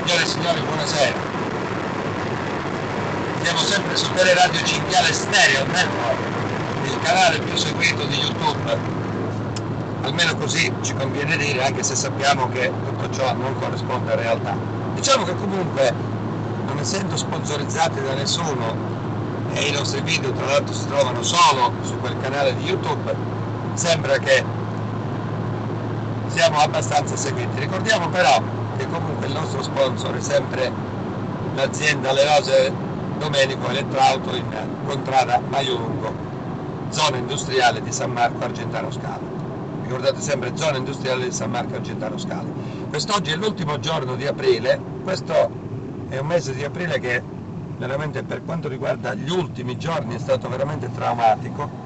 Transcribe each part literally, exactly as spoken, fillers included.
Signore e signori, buonasera. Siamo sempre su Teleradio Cinghiale Stereo Network, il canale più seguito di YouTube. Almeno così ci conviene dire, anche se sappiamo che tutto ciò non corrisponde a realtà. Diciamo che comunque, non essendo sponsorizzati da nessuno, e i nostri video tra l'altro si trovano solo su quel canale di YouTube, sembra che siamo abbastanza seguiti. Ricordiamo però che comunque il nostro sponsor è sempre l'azienda Le Rose Domenico Elettrauto in contrada Maiolungo, zona industriale di San Marco Argentano Scalo. Ricordate sempre zona industriale di San Marco Argentano Scalo. Quest'oggi è l'ultimo giorno di aprile, questo è un mese di aprile che veramente per quanto riguarda gli ultimi giorni è stato veramente traumatico.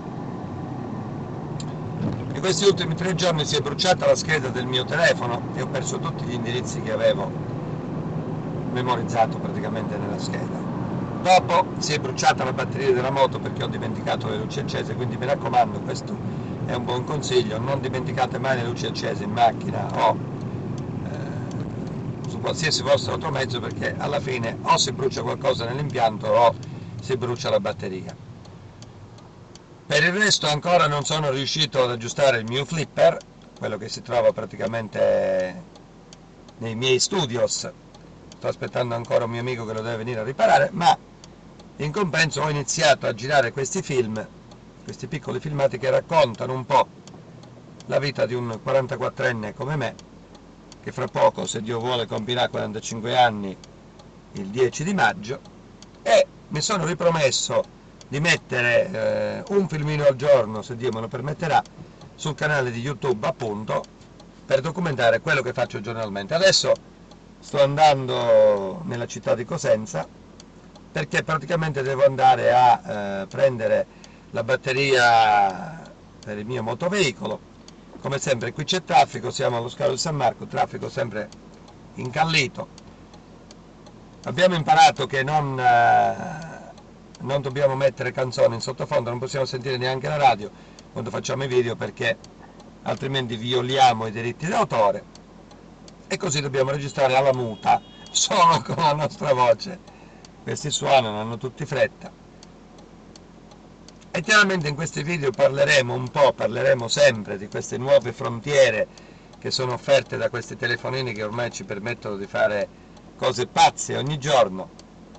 In questi ultimi tre giorni si è bruciata la scheda del mio telefono e ho perso tutti gli indirizzi che avevo memorizzato praticamente nella scheda. Dopo si è bruciata la batteria della moto perché ho dimenticato le luci accese, quindi mi raccomando, questo è un buon consiglio, non dimenticate mai le luci accese in macchina o eh, su qualsiasi vostro automezzo, perché alla fine o si brucia qualcosa nell'impianto o si brucia la batteria. Per il resto ancora non sono riuscito ad aggiustare il mio flipper, quello che si trova praticamente nei miei studios. Sto aspettando ancora un mio amico che lo deve venire a riparare, ma in compenso ho iniziato a girare questi film, questi piccoli filmati che raccontano un po' la vita di un quarantaquattrenne come me, che fra poco, se Dio vuole, compirà quarantacinque anni il dieci di maggio, e mi sono ripromesso di mettere eh, un filmino al giorno, se Dio me lo permetterà, sul canale di YouTube, appunto, per documentare quello che faccio giornalmente. Adesso sto andando nella città di Cosenza perché praticamente devo andare a eh, prendere la batteria per il mio motoveicolo. Come sempre qui c'è traffico, siamo allo scalo di San Marco, traffico sempre incallito. Abbiamo imparato che non... Eh, non dobbiamo mettere canzoni in sottofondo, non possiamo sentire neanche la radio quando facciamo i video, perché altrimenti violiamo i diritti d'autore, e così dobbiamo registrare alla muta, solo con la nostra voce. Questi suonano, hanno tutti fretta. E chiaramente in questi video parleremo un po', parleremo sempre di queste nuove frontiere che sono offerte da questi telefonini che ormai ci permettono di fare cose pazze ogni giorno.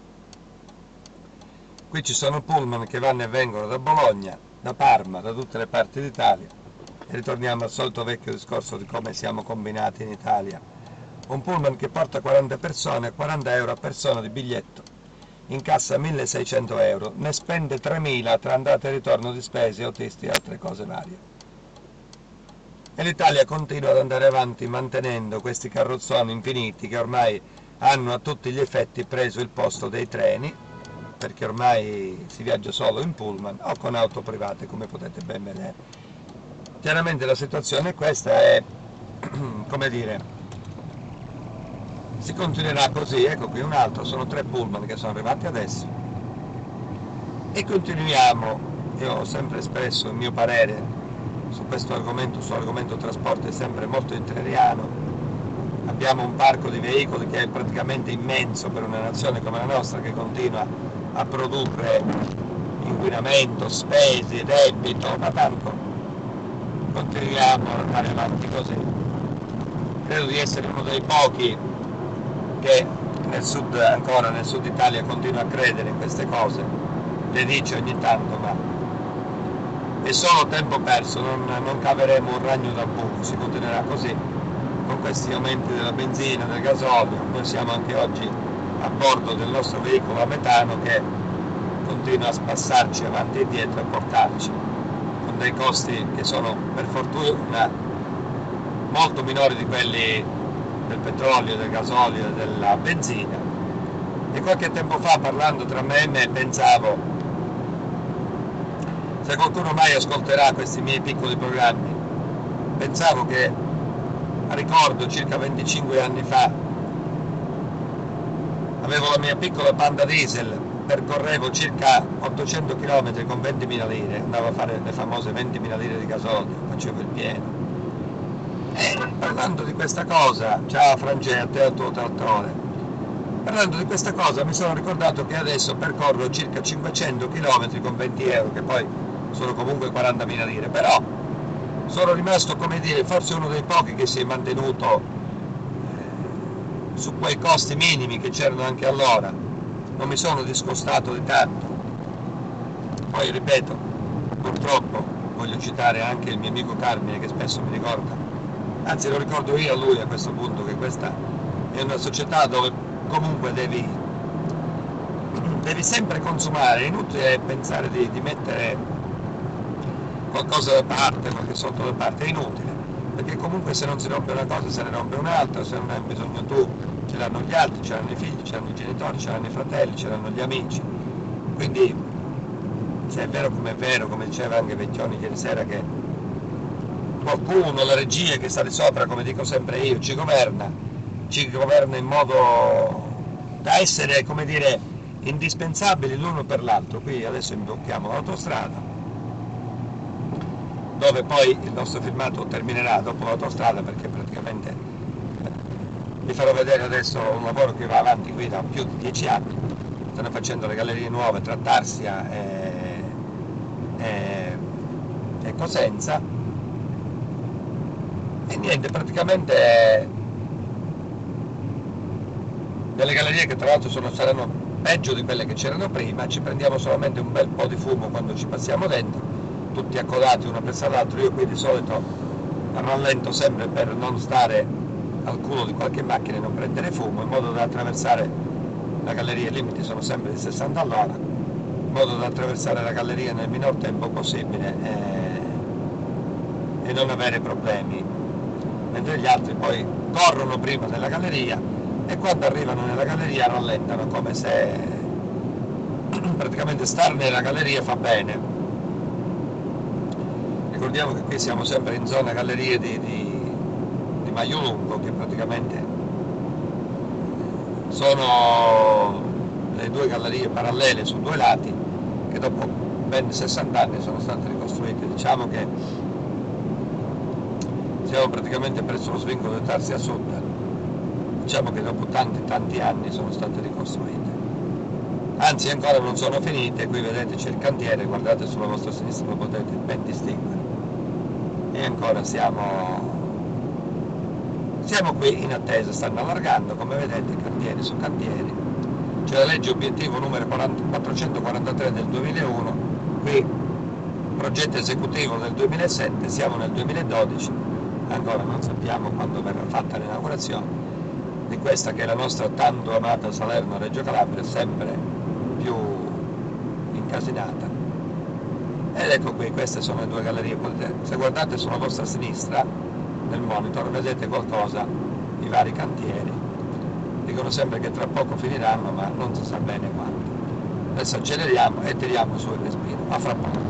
Qui ci sono pullman che vanno e vengono da Bologna, da Parma, da tutte le parti d'Italia, e ritorniamo al solito vecchio discorso di come siamo combinati in Italia. Un pullman che porta quaranta persone, quaranta euro a persona di biglietto, incassa milleseicento euro, ne spende tremila tra andata e ritorno di spese, autisti e altre cose varie. E l'Italia continua ad andare avanti mantenendo questi carrozzoni infiniti che ormai hanno a tutti gli effetti preso il posto dei treni, perché ormai si viaggia solo in pullman o con auto private, come potete ben vedere. Chiaramente la situazione è questa, è come dire, si continuerà così. Ecco qui un altro, sono tre pullman che sono arrivati adesso e continuiamo. Io ho sempre espresso il mio parere su questo argomento, su argomento trasporto, è sempre molto hitleriano. Abbiamo un parco di veicoli che è praticamente immenso per una nazione come la nostra, che continua a produrre inquinamento, spese, debito, ma tanto continuiamo ad andare avanti così. Credo di essere uno dei pochi che nel sud, ancora nel sud Italia, continua a credere in queste cose, le dice ogni tanto, ma è solo tempo perso, non, non caveremo un ragno dal buco, si continuerà così con questi aumenti della benzina, del gasolio. Noi siamo anche oggi a bordo del nostro veicolo a metano che continua a spassarci avanti e dietro e portarci con dei costi che sono per fortuna molto minori di quelli del petrolio, del gasolio e della benzina. E qualche tempo fa, parlando tra me e me, pensavo, se qualcuno mai ascolterà questi miei piccoli programmi, pensavo che, ricordo circa venticinque anni fa, avevo la mia piccola Panda diesel, percorrevo circa ottocento chilometri con ventimila lire, andavo a fare le famose ventimila lire di gasolio, facevo il pieno. E parlando di questa cosa, ciao Francesco, a te al tuo trattore, Parlando di questa cosa mi sono ricordato che adesso percorro circa cinquecento chilometri con venti euro, che poi sono comunque quarantamila lire, però sono rimasto, come dire, forse uno dei pochi che si è mantenuto eh, su quei costi minimi che c'erano anche allora, non mi sono discostato di tanto. Poi ripeto, purtroppo voglio citare anche il mio amico Carmine, che spesso mi ricorda, anzi lo ricordo io a lui a questo punto, che questa è una società dove comunque devi, devi sempre consumare, è inutile pensare di, di mettere qualcosa da parte, qualche soldo da parte, è inutile, perché comunque se non si rompe una cosa se ne rompe un'altra, se non hai bisogno tu ce l'hanno gli altri, ce l'hanno i figli, ce l'hanno i genitori, ce l'hanno i fratelli, ce l'hanno gli amici, quindi se è vero come è vero, come diceva anche Vecchioni ieri sera, che qualcuno, la regia che sta di sopra, come dico sempre io, ci governa, ci governa in modo da essere, come dire, indispensabili l'uno per l'altro. Qui adesso imbocchiamo l'autostrada, dove poi il nostro filmato terminerà dopo l'autostrada, perché praticamente eh, vi farò vedere adesso un lavoro che va avanti qui da più di dieci anni, stanno facendo le gallerie nuove tra Tarsia e, e, e Cosenza, e niente, praticamente delle gallerie che tra l'altro sono, saranno peggio di quelle che c'erano prima, ci prendiamo solamente un bel po' di fumo quando ci passiamo dentro, tutti accodati uno pensa all'altro. Io qui di solito rallento sempre per non stare al culo di qualche macchina e non prendere fumo, in modo da attraversare la galleria, i limiti sono sempre di sessanta all'ora, in modo da attraversare la galleria nel minor tempo possibile e, e non avere problemi, mentre gli altri poi corrono prima nella galleria e quando arrivano nella galleria rallentano, come se praticamente stare nella galleria fa bene. Ricordiamo che qui siamo sempre in zona gallerie di, di, di Maiolungo, che praticamente sono le due gallerie parallele su due lati, che dopo ben sessanta anni sono state ricostruite. Diciamo che siamo praticamente presso lo svincolo di Tarsia Sud, diciamo che dopo tanti tanti anni sono state ricostruite, anzi ancora non sono finite. Qui vedete c'è il cantiere, guardate sulla vostra sinistra, lo potete ben distinguere, e ancora siamo siamo qui in attesa, stanno allargando, come vedete, cantieri su cantieri. C'è la legge obiettivo numero quattrocentoquarantatré del duemilauno, qui progetto esecutivo del duemilasette, siamo nel duemiladodici, ancora non sappiamo quando verrà fatta l'inaugurazione di questa che è la nostra tanto amata Salerno-Reggio Calabria, sempre più incasinata. Ed ecco qui, queste sono le due gallerie. Se guardate sulla vostra sinistra nel monitor vedete qualcosa, i vari cantieri, dicono sempre che tra poco finiranno, ma non si sa bene quando. Adesso acceleriamo e tiriamo su il respiro, a fra poco.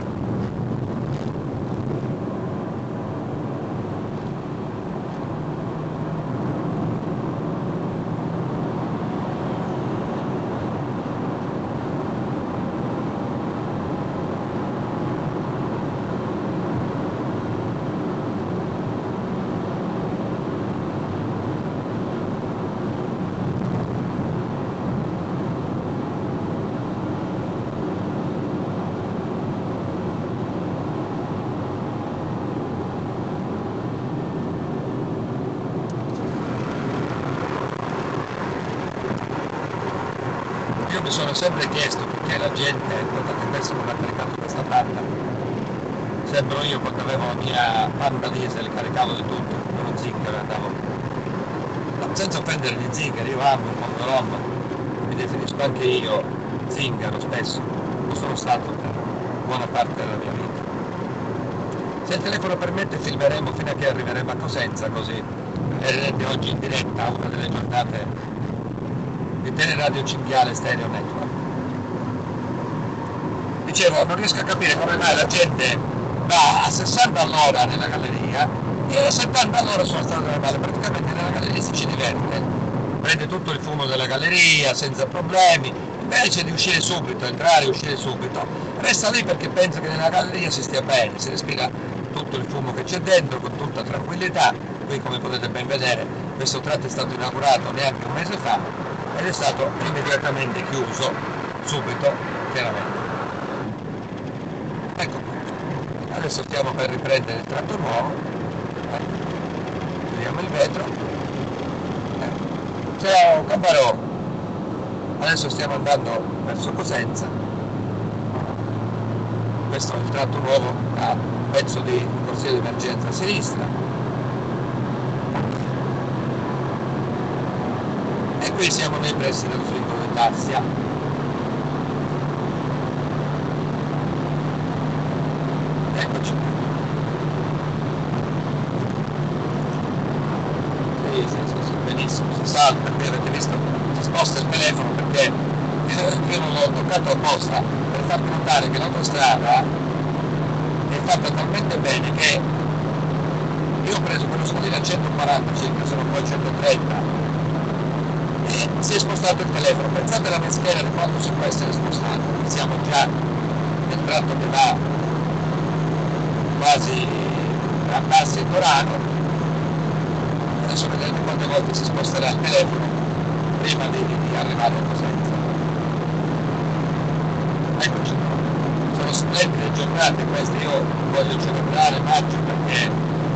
Io mi sono sempre chiesto perché la gente, guardate adesso non ha caricato questa banda, sembro io quando avevo la mia banda diesel, caricavo di tutto, con lo zingaro andavo, senza offendere gli zingari, io amo il mondo rom, mi definisco anche io zingaro spesso, lo sono stato per buona parte della mia vita. Se il telefono permette filmeremo fino a che arriveremo a Cosenza, così vedrete oggi in diretta una delle giornate di Teleradio Cinghiale Stereo Network. Dicevo, non riesco a capire come mai la gente va a sessanta all'ora nella galleria e a settanta all'ora sulla strada normale, praticamente nella galleria si ci diverte, prende tutto il fumo della galleria senza problemi, invece di uscire subito, entrare e uscire subito, resta lì perché pensa che nella galleria si stia bene, si respira tutto il fumo che c'è dentro con tutta tranquillità. Qui, come potete ben vedere, questo tratto è stato inaugurato neanche un mese fa ed è stato immediatamente chiuso, subito, chiaramente. Ecco qua. Adesso stiamo per riprendere il tratto nuovo, eh. Chiudiamo il vetro. Eh. Ciao Cambarò! Adesso stiamo andando verso Cosenza. Questo è il tratto nuovo a pezzo di corsia di emergenza a sinistra. E qui siamo nei pressi del svincolo di Tassia. Eccoci qui. Sì, sì, sì, sì, benissimo, si salta, qui avete visto, si sposta il telefono perché io non l'ho toccato apposta per farvi notare che l'autostrada è fatta talmente bene che io ho preso quello scalino a centoquaranta circa, sono poi centotrenta e si è spostato il telefono. Pensate alla mia scheda di quanto si può essere spostato, siamo già nel tratto che va quasi a Passi e Torano. Adesso vedrete quante volte si sposterà il telefono prima di, di arrivare a Cosenza. Eccoci, sono splendide giornate queste, io voglio celebrare maggio perché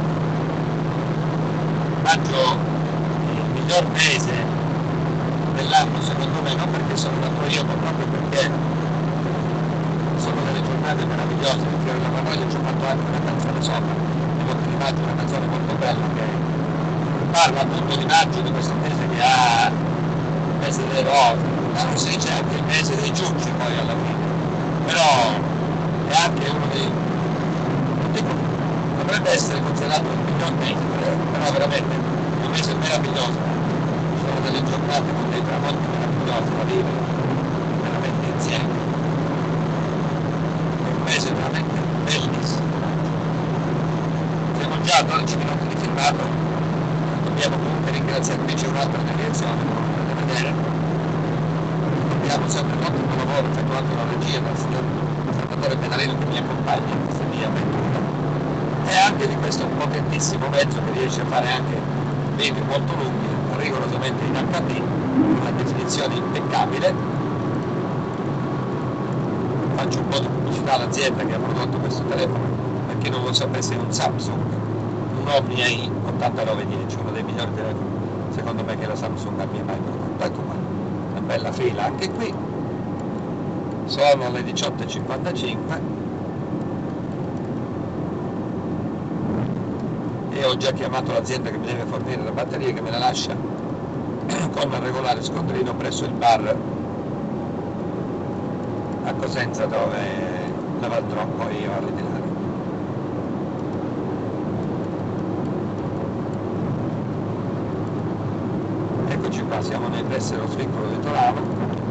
maggio è il miglior mese dell'anno secondo me, non perché sono nato io, ma proprio perché sono delle giornate meravigliose. Il Fiore della Magnolia ci ho fatto anche una canzone sopra, il Monte di Maggio, una canzone molto bella che parla appunto di maggio, di questo mese che ha il mese delle rose, ma non si dice anche il mese dei giudici poi alla fine, però è anche uno dei, dico, dovrebbe essere considerato il miglior mese, però veramente è un mese meraviglioso, ci sono delle giornate con dei tramonti meravigliosi da vivere veramente insieme, è un mese veramente bellissimo. Siamo già a dodici minuti di filmato. Dobbiamo comunque ringraziare, qui c'è un'altra deviazione, come potete vedere. Abbiamo sempre un ottimo lavoro effettuato dalla regia dal signor Salvatore Penarello che mi accompagna in questa mia avventura. E anche di questo potentissimo mezzo che riesce a fare anche video molto lunghi, rigorosamente in acca di, una definizione impeccabile. Faccio un po' di pubblicità all'azienda che ha prodotto questo telefono, per chi non lo sapesse è un Samsung, un Omnia i ottantanove dieci, uno dei migliori telefoni secondo me che la Samsung abbia mai prodotto. Ecco qua, una bella fila anche qui, sono le diciotto e cinquantacinque e ho già chiamato l'azienda che mi deve fornire la batteria, che me la lascia con un regolare scontrino presso il bar a Cosenza dove la andrò poi io a ritirare. Eccoci qua, siamo nei pressi dello svincolo di Torano.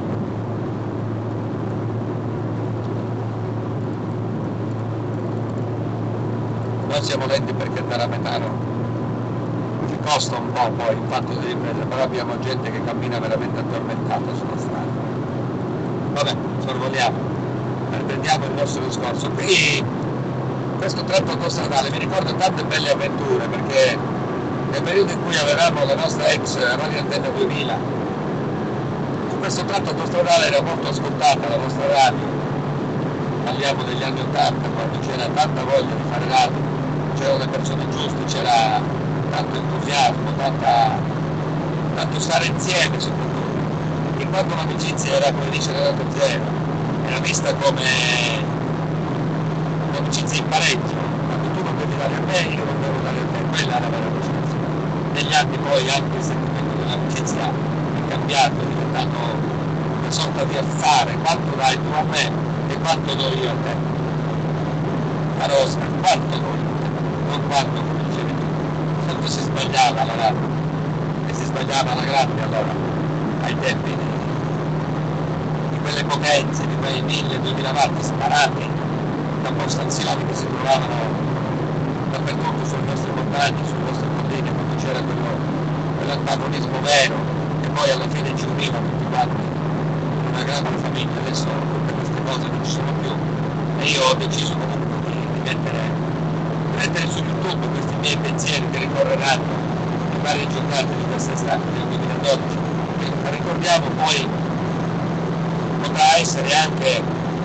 Noi siamo lenti perché andare a Metano ci costa un po' poi il fatto di ripresa, però abbiamo gente che cammina veramente addormentata sulla strada. Vabbè, sorvoliamo, riprendiamo il nostro discorso. Qui questo tratto autostradale mi ricorda tante belle avventure, perché nel periodo in cui avevamo la nostra ex Radio Antenna duemila, su questo tratto autostradale era molto ascoltata la nostra radio. Parliamo degli anni ottanta, quando c'era tanta voglia di fare radio, c'erano le persone giuste, c'era tanto entusiasmo, tanta, tanto stare insieme soprattutto. E quando l'amicizia era, come dice Renato Zero, era vista come un'amicizia in pareggio, quando tu non devi dare a me, io non devo dare a te, quella era la vera amicizia. Negli anni poi anche il sentimento dell'amicizia è cambiato, è diventato una sorta di affare, quanto dai tu a me e quanto do io a te. Caro Oscar, quanto do io a te, non quanto come dicevi tu. Quanto si sbagliava la radio, e si sbagliava alla grande allora, ai tempi di, di quelle potenze, di quei mille duemila watt sparati da postazioni che si trovavano dappertutto sulle nostre montagne, sulle nostre colline, quando c'era quello, quell'antagonismo vero che poi alla fine ci univa tutti quanti in una grande famiglia. Adesso tutte queste cose non ci sono più e io ho deciso comunque di, di, mettere, di mettere su YouTube questi miei pensieri che ricorreranno in varie giornate di quest'estate del duemiladodici, ricordiamo poi potrà essere anche,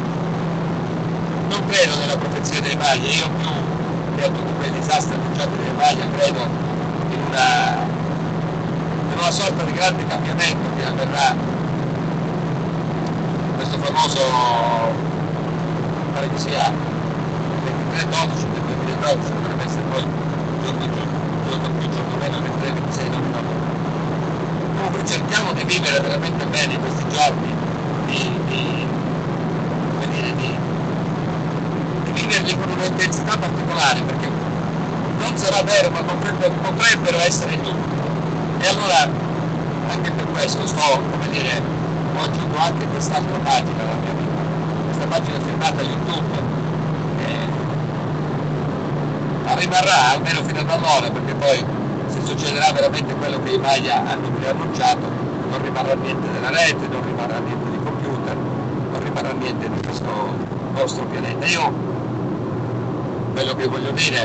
non credo nella profezia delle maglie, io più che a tutti quei disastri annunciati delle maglie credo in una, in una sorta di grande cambiamento che avverrà, questo famoso, pare che sia ventitré dodici del duemiladodici, dovrebbe essere poi giorno più, giorno più, giorno meno, ventitré ventisei non mi ricordo. Comunque cerchiamo di vivere veramente bene questi giorni, di, di, come dire, di, di viverli con un'intensità particolare, perché non sarà vero, ma potrebbero, potrebbero essere inutili. E allora anche per questo sto, come dire, ho aggiunto anche quest'altra pagina alla mia vita, questa pagina firmata YouTube, che rimarrà almeno fino ad allora, perché poi se succederà veramente quello che i Maya hanno preannunciato, non rimarrà niente della rete, non rimarrà niente di computer, non rimarrà niente di questo nostro pianeta. Io quello che voglio dire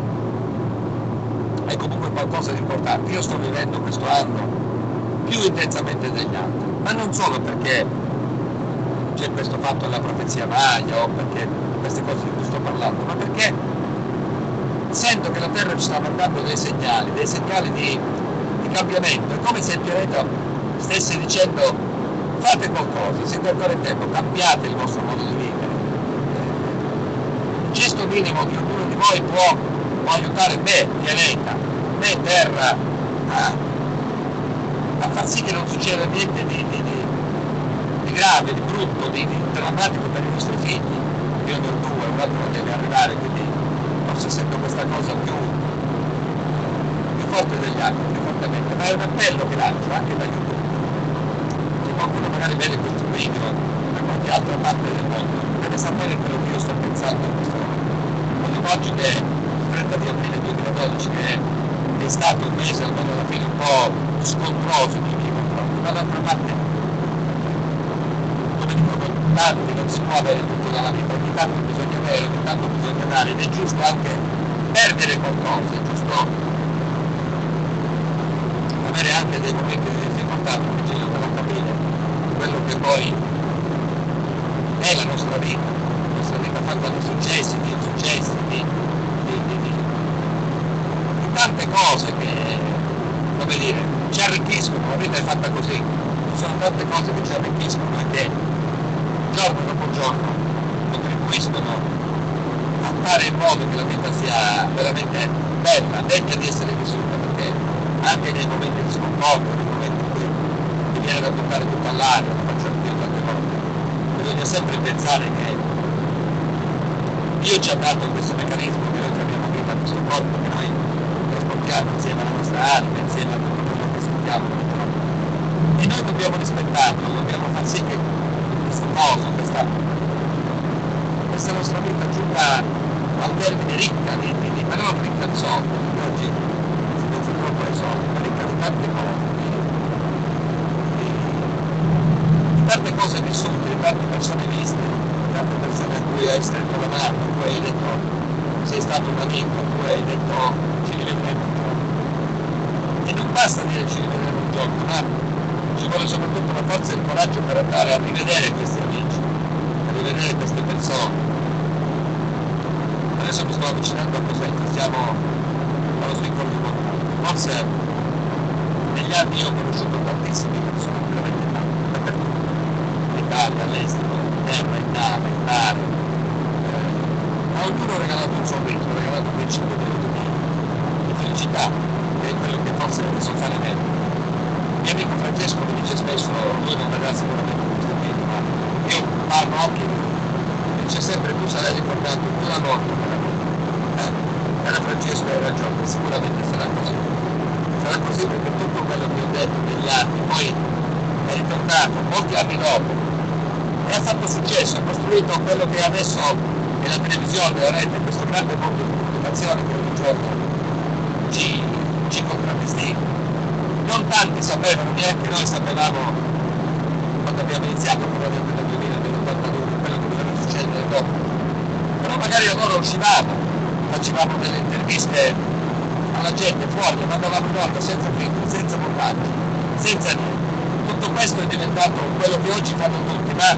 è comunque qualcosa di importante. Io sto vivendo questo anno più intensamente degli altri, ma non solo perché c'è questo fatto della profezia Maya o perché queste cose di cui sto parlando, ma perché sento che la Terra ci sta mandando dei segnali, dei segnali di, di cambiamento. È come se il pianeta stesse dicendo: fate qualcosa, siete ancora in tempo, cambiate il vostro modo di vivere. Il gesto minimo che ognuno di voi può, può aiutare me, pianeta, me, Terra, a, a far sì che non succeda niente di, di, di, di grave, di brutto, di, di drammatico per i nostri figli. Io ne ho due, un altro deve arrivare, quindi forse sento questa cosa più, più forte degli altri, più fortemente, ma è un appello che lancio anche da YouTube. Se qualcuno magari vede questo video da qualche altra parte del mondo, deve sapere quello che io sto pensando in questo momento. Quando oggi che è il trenta di aprile duemiladodici, che è, è stato un mese almeno alla fine un po' scontroso nei miei confronti, ma d'altra parte, come dicono tanti, non si può avere tutto dalla vita, ogni tanto bisogna avere, ogni tanto bisogna dare, ed è giusto anche perdere qualcosa, è giusto avere anche dei momenti di difficoltà, perché ci aiutano a capire quello che poi è la nostra vita, la nostra vita fatta di successi, di insuccessi, di, di, di, di, di tante cose che, come dire, ci arricchiscono, la vita è fatta così, ci sono tante cose che ci arricchiscono e che giorno dopo giorno contribuiscono a fare in modo che la vita sia veramente bella, degna di essere vissuta, perché anche nei momenti di sconforto, nei momenti in cui ti viene da buttare tutto all'aria, lo faccio anch'io tante volte, bisogna sempre pensare che Dio ci ha dato questo meccanismo, che noi chiamiamo vita, questo corpo che noi trasportiamo insieme alla nostra anima, insieme a tutto quello che sentiamo ogni giorno. E noi dobbiamo rispettarlo, dobbiamo far sì che questo coso, questa, questa nostra vita giunga al termine ricca di, di, di, ma non ricca di soldi, perché oggi si pensa troppo ai soldi, ma ricca di tante cose, di, di, di tante cose vissute, di tante persone viste, di tante persone a cui hai stretto la mano, a cui hai detto sei stato un amico, a cui hai detto ci rivedremo un giorno. E non basta dire ci rivedremo un giorno, ma ci vuole soprattutto la forza e il coraggio per andare a rivedere questi amici, a rivedere queste persone. Adesso mi sto avvicinando a Cosenza, siamo allo svincolo di Montalto. Forse negli anni io ho conosciuto tantissime persone, veramente tante, dappertutto, in Italia, all'estero, in terra, in nave, in mare. Eh, a ognuno ho regalato un sorriso, ho regalato quei cinque minuti di, di felicità, che è quello che forse adesso fare meglio. Il mio amico Francesco mi dice spesso, lui non vedrà sicuramente questo video, ma io parlo occhi e mi dice sempre: tu sarai ricordato più la morte che la vita. Eh, era Francesco, hai ragione, sicuramente sarà così. Sarà così perché tutto quello che ho detto negli anni poi è ritornato molti anni dopo e ha fatto successo, ha costruito quello che adesso è la televisione, la rete, questo grande mondo di comunicazione che ogni giorno ci, ci contraddistingue. Non tanti sapevano, neanche noi sapevamo quando abbiamo iniziato con Radio Antena duemila nell'ottantadue quello che doveva succedere dopo, però magari allora uscivamo, facevamo delle interviste alla gente fuori, le mandavamo in onda senza filtri, senza montaggi, senza niente, tutto questo è diventato quello che oggi fanno tutti, ma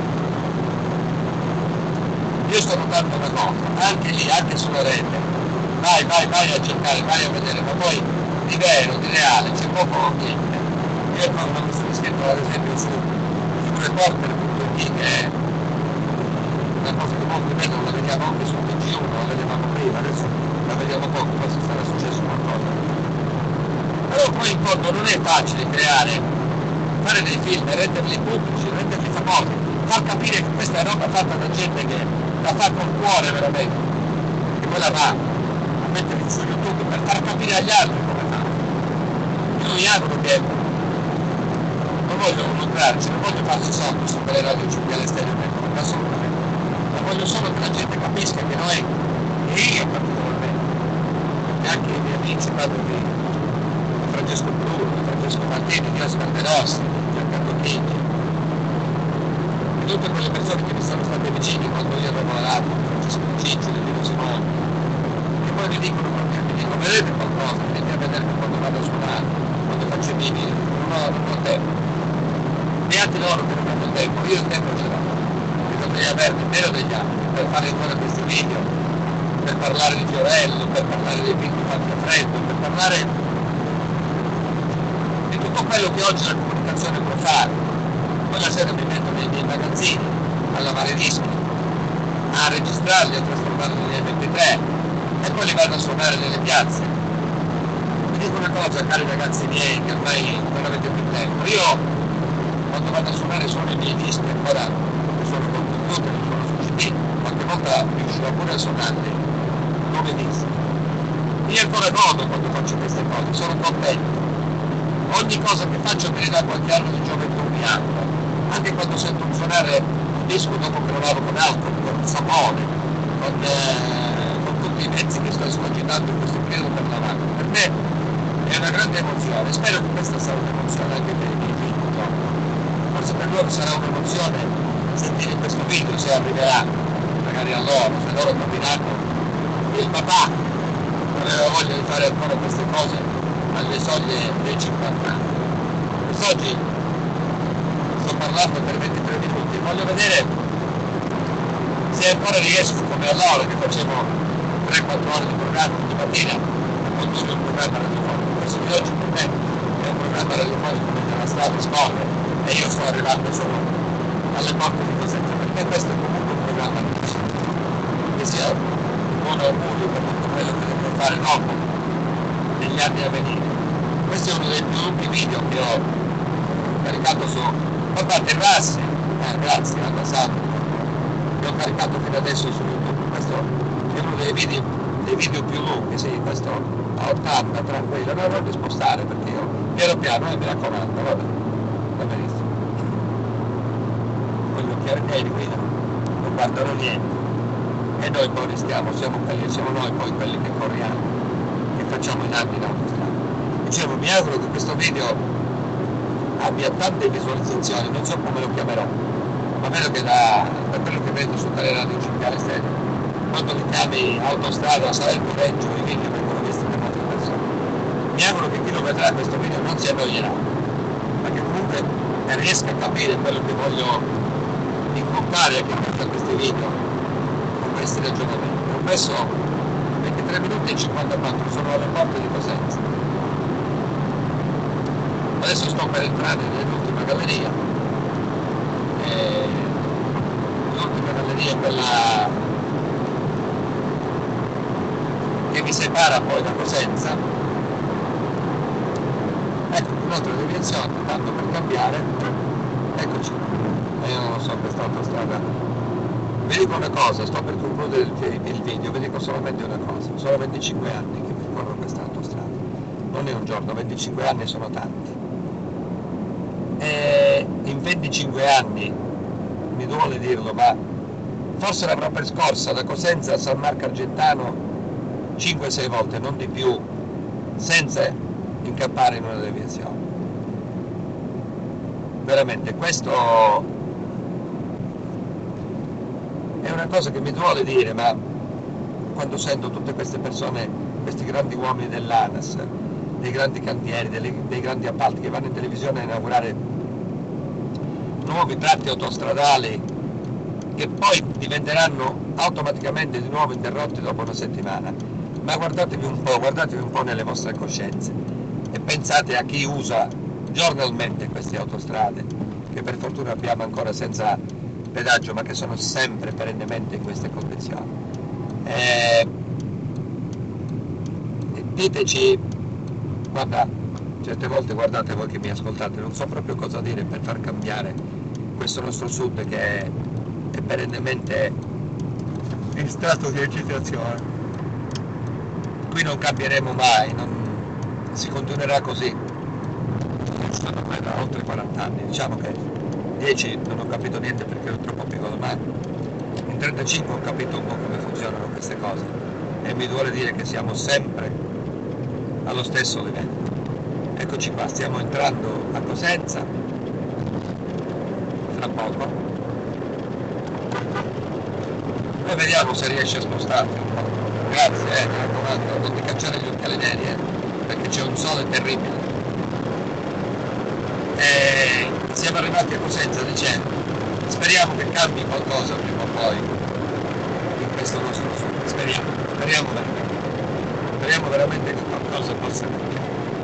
io sto notando una cosa, anche lì, anche sulla rete, vai, vai, vai a cercare, vai a vedere, ma poi di vero, di reale, c'è poco o niente. Io non mi sono iscritto ad esempio su, su reporter punto it, che è una cosa che molti vedono, la vediamo anche su T G uno, la vedevamo prima, adesso la vediamo poco, forse sarà successo qualcosa. Però poi in fondo non è facile creare, fare dei film, renderli pubblici, renderli famosi, far capire che questa è roba fatta da gente che la fa col cuore veramente, che poi la va a mettere su YouTube per far capire agli altri come fa. Io mi auguro che non voglio lucrarci, non voglio farci soldi su quelle radio civili stereo network, assolutamente, ma voglio solo che la gente capisca che noi, e io particolarmente, e anche i miei amici, padre di Francesco Bruno, di Francesco Martini, di Oscar De Rossi, di Giancarlo Chigi, e tutte quelle persone che mi sono state vicine quando io ero lavorato, Francesco Ciccio, di Dino Simone, che poi mi dicono, mi dicono, vedete qualcosa, venite a vedere quando vado a suonare, quando faccio i video, non ho, non ho tempo. Beati loro che non hanno il tempo, io il tempo ce l'ho, io dovrei averne meno degli altri per fare ancora questi video, per parlare di Fiorello, per parlare dei film fatti a freddo, per parlare di tutto quello che oggi la comunicazione può fare. Poi la sera mi metto nei miei magazzini a lavare dischi, a registrarli, a trasformarli in M P tre e poi li vado a suonare nelle piazze. Vi dico una cosa, cari ragazzi miei, che ormai non avete più tempo, io quando vado a suonare suono i miei dischi, ancora sono col computer, sono su C D, qualche volta riuscirò pure a suonarli come dischi. Mi ancora godo quando faccio queste cose, sono contento. Ogni cosa che faccio mi ridà qualche anno di gioventù, mi amo. Anche quando sento suonare un disco dopo che lo lavo con alcol, con sapone, con, eh, con tutti i mezzi che sto escogitando in questo periodo per lavarlo. Per me è una grande emozione, spero che questa sarà un'emozione anche per i miei figli. Forse per loro sarà un'emozione sentire questo video, se arriverà magari a loro, se loro capiranno che il papà aveva voglia di fare ancora queste cose alle soglie dei cinquanta anni. Quest'oggi sto parlando per ventitré minuti, voglio vedere se ancora riesco come allora che facevo tre quattro ore di programma di mattina a condurre un programma radiofonico. Questo di oggi per me è un programma radiofonico che la strada scorre e io sto arrivando solo alle porte di Cosenza, perché questo è comunque un programma che sia un buon augurio per tutto quello che devo fare dopo, negli anni a venire. Questo è uno dei più lunghi video che ho caricato su papà Terrassi, eh, grazie a Casano, che ho caricato fino adesso su YouTube. Questo è uno dei video, dei video più lunghi, sì, questo a ottanta, tranquillo, non voglio spostare perché io piano piano e mi raccomando, vabbè, va benissimo. Con gli occhiali neri guidano, non guardano niente. E noi poi rischiamo, siamo, quelli, siamo noi poi quelli che corriamo, che facciamo in anni in autostrada. Dicevo, mi auguro che questo video abbia tante visualizzazioni, non so come lo chiamerò, ma vedo che da, da quello che vedo su tale radio civile stereo, quando li chiami autostrada, Salerno Reggio, i video vengono visti da molte persone. Mi auguro che chi lo vedrà questo video non si annoierà, ma che comunque riesca a capire quello che voglio incontare anche per questi video, con questi ragionamenti. Ho messo ventitré minuti e cinquantaquattro, sono alle porte di Cosenza. Adesso sto per entrare nell'ultima galleria, e l'ultima galleria è quella che mi separa poi da Cosenza. Ecco, un'altra deviazione, tanto per cambiare, eccoci, e io non lo so questa autostrada. Vi dico una cosa, sto per concludere il, il video, vi dico solamente una cosa, sono venticinque anni che percorro questa autostrada, non è un giorno, venticinque anni sono tanti. E in venticinque anni, mi duole dirlo, ma forse l'avrò percorsa da Cosenza a San Marco Argentano cinque sei volte, non di più, senza incappare in una deviazione. Veramente, questo è una cosa che mi duole dire, ma quando sento tutte queste persone, questi grandi uomini dell'ANAS, dei grandi cantieri, dei, dei grandi appalti che vanno in televisione a inaugurare nuovi tratti autostradali che poi diventeranno automaticamente di nuovo interrotti dopo una settimana, ma guardatevi un po', guardatevi un po' nelle vostre coscienze e pensate a chi usa giornalmente queste autostrade, che per fortuna abbiamo ancora senza pedaggio, ma che sono sempre perennemente in queste condizioni. E diteci, guarda, certe volte guardate voi che mi ascoltate, non so proprio cosa dire per far cambiare questo nostro sud che è, è perennemente in stato di agitazione. Qui non cambieremo mai, non, si continuerà così. Sono ormai da oltre quaranta anni, diciamo che dieci non ho capito niente perché ero troppo piccolo, ma in trentacinque ho capito un po' come funzionano queste cose e mi duole dire che siamo sempre allo stesso livello. Eccoci qua, stiamo entrando a Cosenza tra poco e vediamo se riesci a spostarti un po'. Grazie, eh, mi raccomando, non ti cacciare gli occhiali neri, eh, perché c'è un sole terribile. E siamo arrivati a Cosenza, dicendo, speriamo che cambi qualcosa prima o poi in questo nostro sud, speriamo, speriamo veramente, speriamo veramente che qualcosa possa cambiare.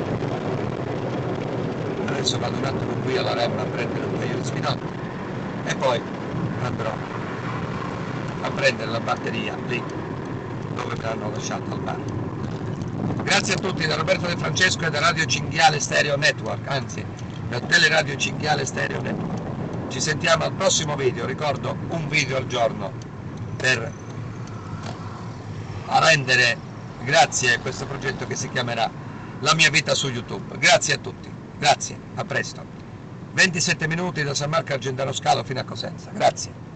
Adesso vado un attimo qui alla Remma a prendere un paio di spinotti e poi andrò a prendere la batteria lì dove me l'hanno lasciata al bar. Grazie a tutti da Roberto De Francesco e da Radio Cinghiale Stereo Network, anzi da Teleradio Cinghiale Stereo Network. Ci sentiamo al prossimo video, ricordo un video al giorno per rendere grazie a questo progetto che si chiamerà La mia vita su YouTube. Grazie a tutti, grazie, a presto. ventisette minuti da San Marco Argentano Scalo fino a Cosenza, grazie.